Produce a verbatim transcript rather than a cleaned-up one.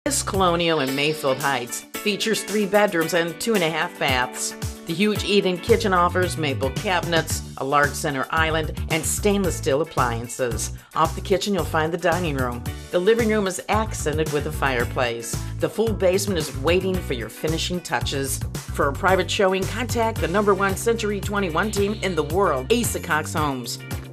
This Colonial in Mayfield Heights features three bedrooms and two and a half baths. The huge eat-in kitchen offers maple cabinets, a large center island, and stainless steel appliances. Off the kitchen, you'll find the dining room. The living room is accented with a fireplace. The full basement is waiting for your finishing touches. For a private showing, contact the number one Century twenty-one team in the world, Asa Cox Homes.